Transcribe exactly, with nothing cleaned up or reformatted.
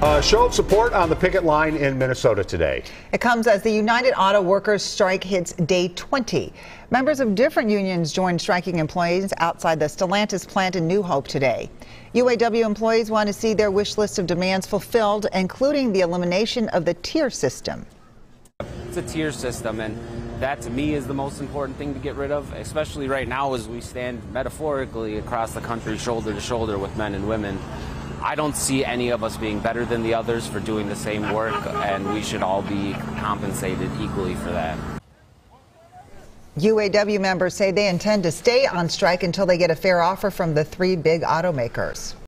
A show of support on the picket line in Minnesota today. It comes as the United Auto Workers strike hits day twenty. Members of different unions joined striking employees outside the Stellantis plant in New Hope today. U A W employees want to see their wish list of demands fulfilled, including the elimination of the tier system. It's a tier system, and that to me is the most important thing to get rid of, especially right now as we stand metaphorically across the country shoulder to shoulder with men and women. I don't see any of us being better than the others for doing the same work, and we should all be compensated equally for that. U A W members say they intend to stay on strike until they get a fair offer from the three big automakers.